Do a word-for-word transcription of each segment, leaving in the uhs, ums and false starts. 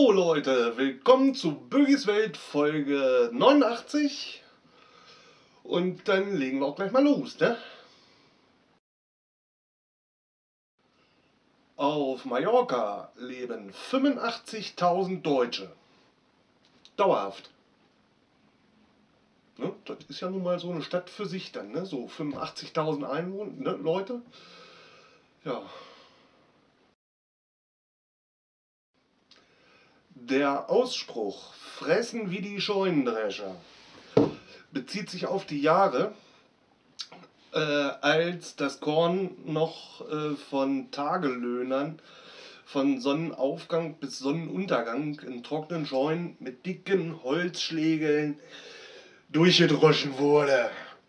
Jo Leute, willkommen zu Bögis Welt Folge neunundachtzig und dann legen wir auch gleich mal los, ne? Auf Mallorca leben fünfundachtzigtausend Deutsche. Dauerhaft. Ne? Das ist ja nun mal so eine Stadt für sich dann, ne? So fünfundachtzigtausend Einwohner, ne, Leute? Ja. Der Ausspruch "Fressen wie die Scheunendrescher" bezieht sich auf die Jahre, äh, als das Korn noch äh, von Tagelöhnern von Sonnenaufgang bis Sonnenuntergang in trockenen Scheunen mit dicken Holzschlägeln durchgedroschen wurde.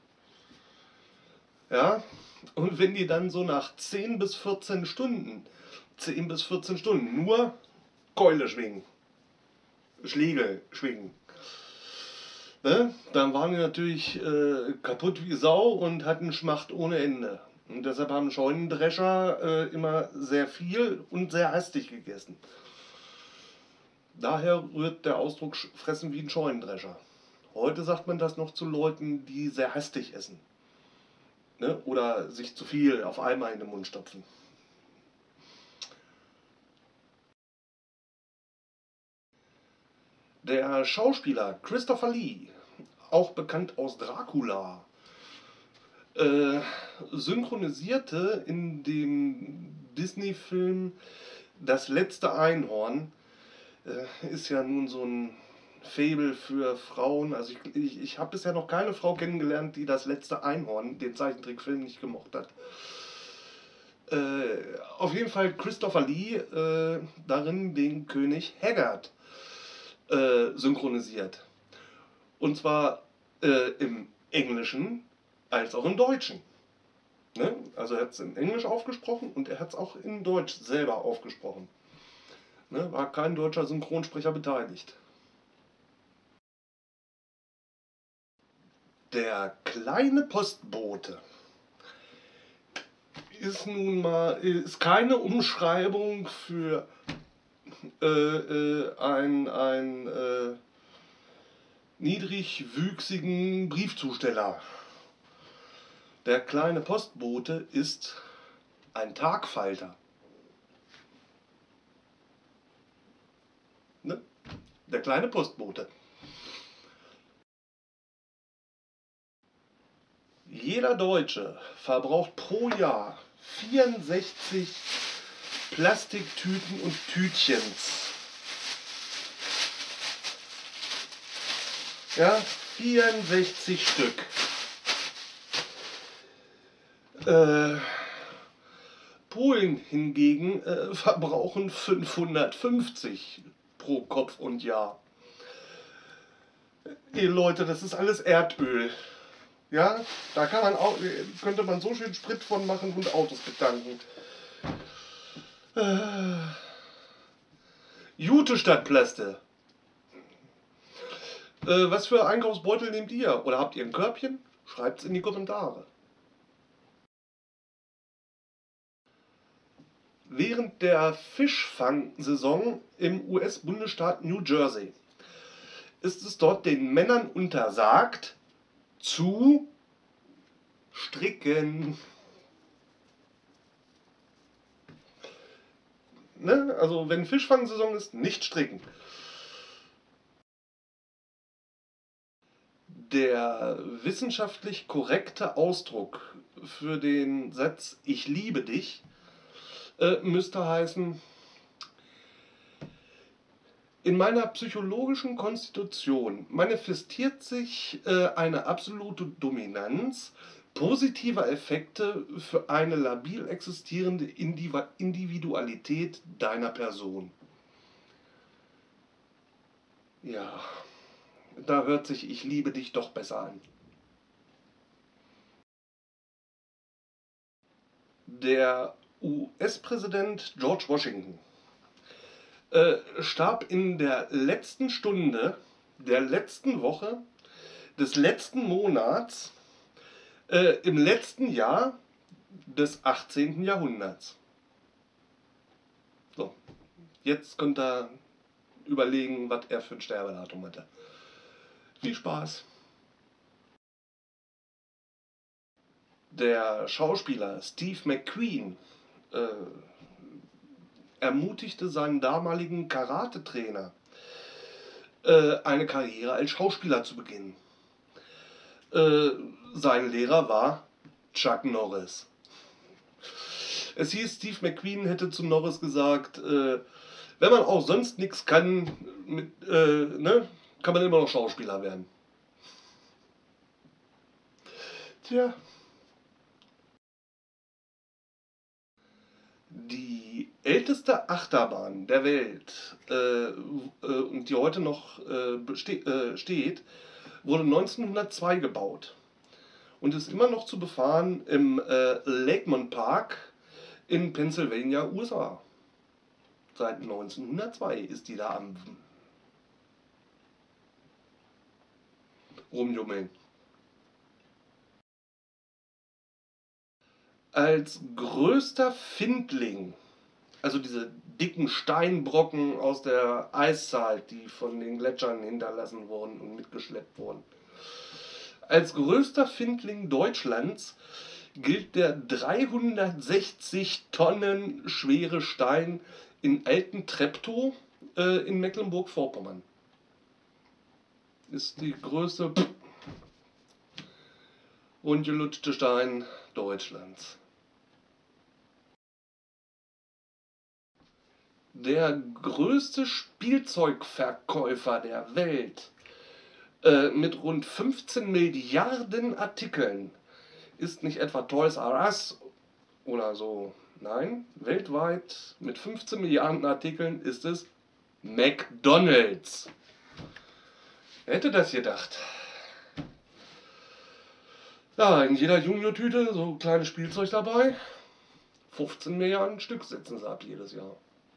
Ja? Und wenn die dann so nach zehn bis vierzehn Stunden, zehn bis vierzehn Stunden nur Keule schwingen, Schlägel schwingen, ne? Dann waren die natürlich äh, kaputt wie Sau und hatten Schmacht ohne Ende. Und deshalb haben Scheunendrescher äh, immer sehr viel und sehr hastig gegessen. Daher rührt der Ausdruck "fressen wie ein Scheunendrescher". Heute sagt man das noch zu Leuten, die sehr hastig essen, ne? Oder sich zu viel auf einmal in den Mund stopfen. Der Schauspieler Christopher Lee, auch bekannt aus Dracula, äh, synchronisierte in dem Disney-Film Das letzte Einhorn. Äh, ist ja nun so ein Faible für Frauen. Also ich, ich, ich habe bisher noch keine Frau kennengelernt, die Das letzte Einhorn, den Zeichentrickfilm, nicht gemocht hat. Äh, auf jeden Fall Christopher Lee äh, darin den König Haggard äh, synchronisiert. Und zwar äh, im Englischen als auch im Deutschen. Ne? Also er hat es in Englisch aufgesprochen und er hat es auch in Deutsch selber aufgesprochen. Ne? War kein deutscher Synchronsprecher beteiligt. Der kleine Postbote ist nun mal ist keine Umschreibung für äh, äh, ein, ein äh, niedrigwüchsigen Briefzusteller. Der kleine Postbote ist ein Tagfalter. Ne? Der kleine Postbote. Jeder Deutsche verbraucht pro Jahr vierundsechzig Plastiktüten und Tütchens. Ja, vierundsechzig Stück. Äh, Polen hingegen äh, verbrauchen fünfhundertfünfzig pro Kopf und Jahr. Hey Leute, das ist alles Erdöl. Ja, da kann man auch, könnte man so schön Sprit von machen und Autos betanken. Äh, Jute statt Plaste. Äh, was für Einkaufsbeutel nehmt ihr? Oder habt ihr ein Körbchen? Schreibt's in die Kommentare. Während der Fischfangsaison im U S-Bundesstaat New Jersey ist es dort den Männern untersagt, zu stricken. Ne? Also wenn Fischfangsaison ist, nicht stricken. Der wissenschaftlich korrekte Ausdruck für den Satz "Ich liebe dich" äh, müsste heißen: In meiner psychologischen Konstitution manifestiert sich äh, eine absolute Dominanz positiver Effekte für eine labil existierende Individualität deiner Person. Ja, da hört sich "Ich liebe dich" doch besser an. Der U S-Präsident George Washington äh, starb in der letzten Stunde der letzten Woche des letzten Monats äh, im letzten Jahr des achtzehnten Jahrhunderts. So, jetzt könnt ihr überlegen, was er für ein Sterbedatum hatte. Viel Spaß! Der Schauspieler Steve McQueen äh, ermutigte seinen damaligen Karate-Trainer, äh, eine Karriere als Schauspieler zu beginnen. Äh, sein Lehrer war Chuck Norris. Es hieß, Steve McQueen hätte zu Norris gesagt, äh, wenn man auch sonst nichts kann, mit, äh, ne, kann man immer noch Schauspieler werden. Tja. Die älteste Achterbahn der Welt äh, äh, und die heute noch äh, beste äh, steht, wurde neunzehnhundertzwei gebaut und ist immer noch zu befahren im äh, Lakemont Park in Pennsylvania, U S A. Seit neunzehnhundertzwei ist die da am rumjummeln. Als größter Findling, also diese dicken Steinbrocken aus der Eiszeit, die von den Gletschern hinterlassen wurden und mitgeschleppt wurden. Als größter Findling Deutschlands gilt der dreihundertsechzig Tonnen schwere Stein in Alten-Treptow äh, in Mecklenburg-Vorpommern. Ist die größte rundgelutschte Stein Deutschlands. Der größte Spielzeugverkäufer der Welt äh, mit rund fünfzehn Milliarden Artikeln ist nicht etwa Toys R Us oder so. Nein, weltweit mit fünfzehn Milliarden Artikeln ist es McDonald's. Wer hätte das gedacht? Ja, in jeder Junior-Tüte so kleines Spielzeug dabei. fünfzehn Milliarden Stück setzen sie ab jedes Jahr.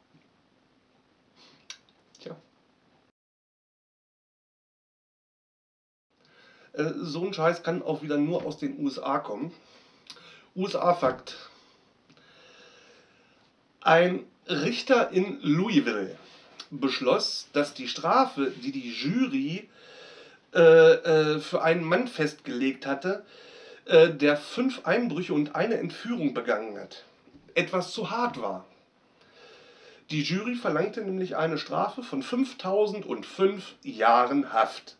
Tja. Äh, so ein Scheiß kann auch wieder nur aus den U S A kommen. U S A-Fakt. Ein Richter in Louisville beschloss, dass die Strafe, die die Jury äh, äh, für einen Mann festgelegt hatte, äh, der fünf Einbrüche und eine Entführung begangen hat, etwas zu hart war. Die Jury verlangte nämlich eine Strafe von fünftausendfünf Jahren Haft.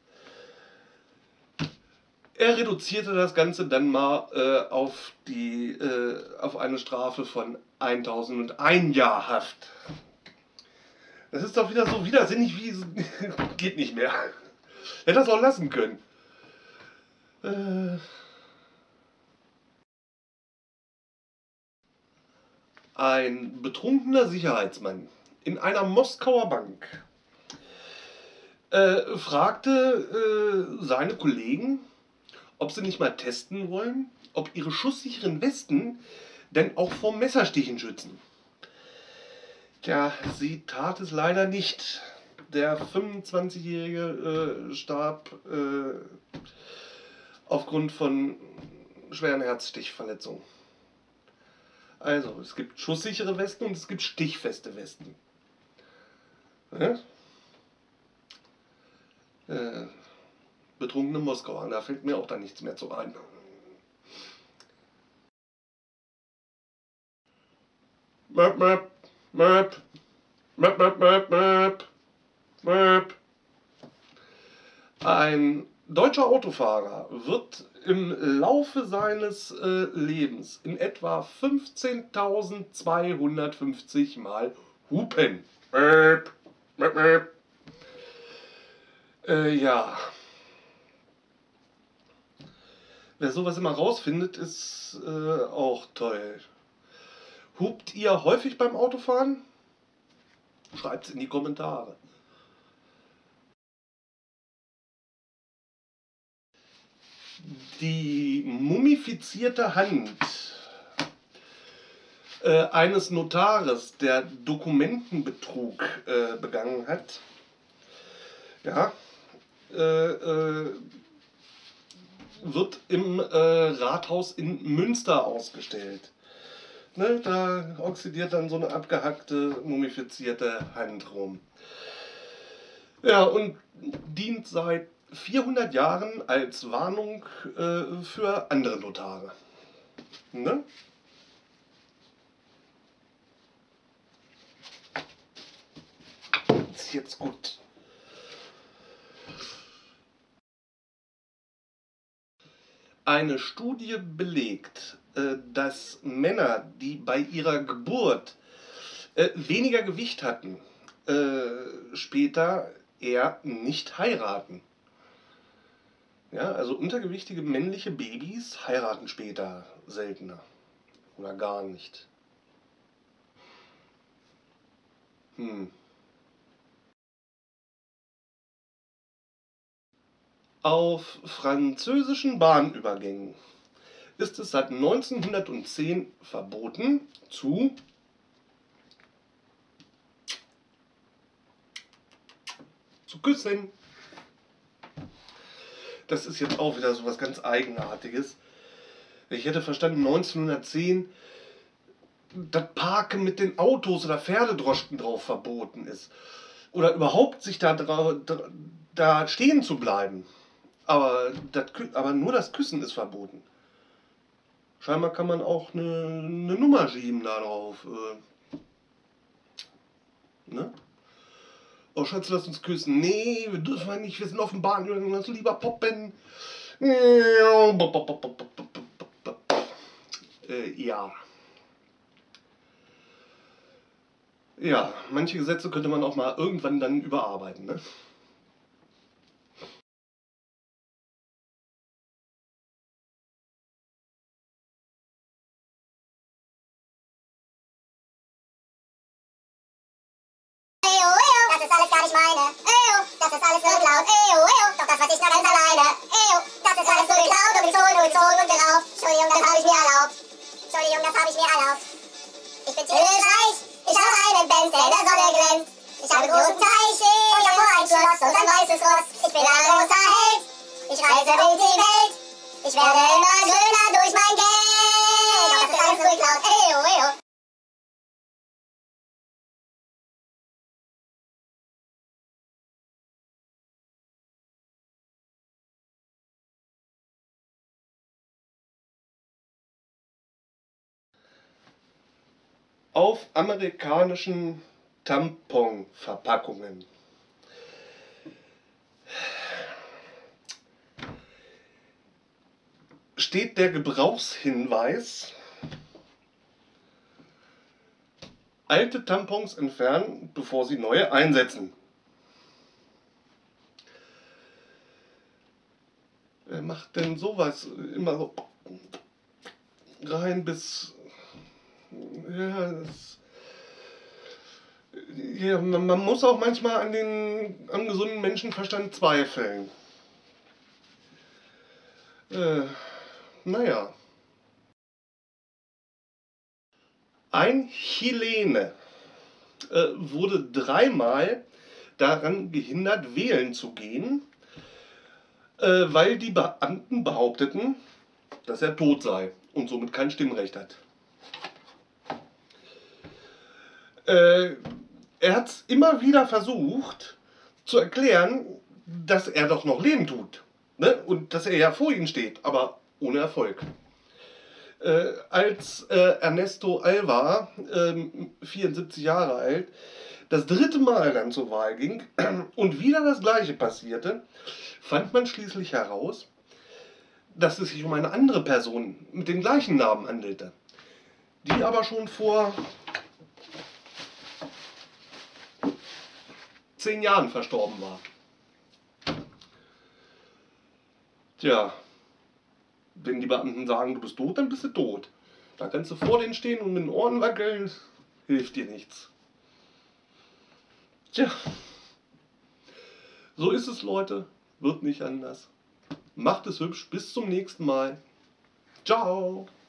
Er reduzierte das Ganze dann mal äh, auf, die, äh, auf eine Strafe von eintausendeins Jahr Haft. Das ist doch wieder so widersinnig wie... geht nicht mehr. Hätte das auch lassen können. Äh... Ein betrunkener Sicherheitsmann in einer Moskauer Bank äh, fragte äh, seine Kollegen, ob sie nicht mal testen wollen, ob ihre schusssicheren Westen denn auch vor Messerstichen schützen. Tja, sie tat es leider nicht. Der fünfundzwanzigjährige äh, starb äh, aufgrund von schweren Herzstichverletzungen. Also, es gibt schusssichere Westen und es gibt stichfeste Westen. Ja? Äh, betrunkene Moskauer, da fällt mir auch dann nichts mehr zu ein. Möp, möp, möp, möp, möp, möp, möp, möp. Ein deutscher Autofahrer wird im Laufe seines äh, Lebens in etwa fünfzehntausendzweihundertfünfzig Mal hupen. Möp, möp, möp. Äh, ja. Wer sowas immer rausfindet, ist äh, auch toll. Hupt ihr häufig beim Autofahren? Schreibt es in die Kommentare. Die mumifizierte Hand äh, eines Notares, der Dokumentenbetrug äh, begangen hat, ja, äh, äh, wird im äh, Rathaus in Münster ausgestellt. Ne, da oxidiert dann so eine abgehackte, mumifizierte Hand rum. Ja, und dient seit vierhundert Jahren als Warnung äh, für andere Notare. Ne? Ist jetzt gut. Eine Studie belegt, äh, dass Männer, die bei ihrer Geburt äh, weniger Gewicht hatten, äh, später eher nicht heiraten. Ja, also untergewichtige männliche Babys heiraten später seltener oder gar nicht. Hm. Auf französischen Bahnübergängen ist es seit neunzehnhundertzehn verboten, zu zu küssen. Das ist jetzt auch wieder so was ganz Eigenartiges. Ich hätte verstanden, neunzehnhundertzehn, das Parken mit den Autos oder Pferdedroschken drauf verboten ist. Oder überhaupt sich da, da stehen zu bleiben. Aber, das, aber nur das Küssen ist verboten. Scheinbar kann man auch eine, eine Nummer schieben da drauf. Äh, ne? Oh Schatz, lass uns küssen. Nee, wir dürfen nicht, wir sind auf dem Bahnübergang, lass lieber poppen. Äh, ja. Ja, manche Gesetze könnte man auch mal irgendwann dann überarbeiten, ne? Das ist alles gar nicht meine. Eyo, das ist alles so laut. Eyo, eyo, doch das weiß ich noch ganz alleine. Eyo, das ist alles so geklaut und gezogen und gezogen und geraubt. Entschuldigung, das habe ich mir erlaubt. Entschuldigung, das habe ich mir erlaubt. Ich bin tierisch reich, ich habe einen Benz, der in der Sonne glänzt. Ich habe großen Teiche und davor ein Schloss und ein weißes Ross. Ich bin ein großer Held, ich reise durch die Welt. Ich werde immer schöner durch mein Geld. Doch das ist alles so geklaut. Eyo, eyo. Auf amerikanischen Tamponverpackungen steht der Gebrauchshinweis: alte Tampons entfernen, bevor Sie neue einsetzen. Wer macht denn sowas? Immer so rein bis... Ja, das, ja, man, man muss auch manchmal an den am gesunden Menschenverstand zweifeln. Äh, naja. Ein Chilene äh, wurde dreimal daran gehindert, wählen zu gehen, äh, weil die Beamten behaupteten, dass er tot sei und somit kein Stimmrecht hat. Äh, er hat es immer wieder versucht zu erklären, dass er doch noch Leben tut, ne? Und dass er ja vor ihnen steht, aber ohne Erfolg. Äh, als äh, Ernesto Alvar, äh, vierundsiebzig Jahre alt, das dritte Mal dann zur Wahl ging und wieder das Gleiche passierte, fand man schließlich heraus, dass es sich um eine andere Person mit dem gleichen Namen handelte, die aber schon vor zehn Jahren verstorben war. Tja, wenn die Beamten sagen, du bist tot, dann bist du tot. Da kannst du vor denen stehen und mit den Ohren wackeln, hilft dir nichts. Tja, so ist es, Leute, wird nicht anders. Macht es hübsch, bis zum nächsten Mal. Ciao.